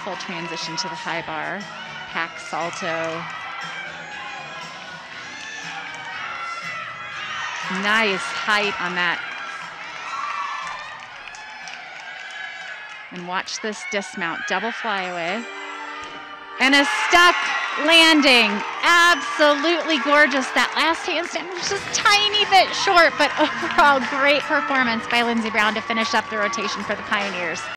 beautiful transition to the high bar. Hack salto. Nice height on that. And watch this dismount, double flyaway. And a stuck landing. Absolutely gorgeous. That last handstand was just a tiny bit short, but overall great performance by Lynnzee Brown to finish up the rotation for the Pioneers.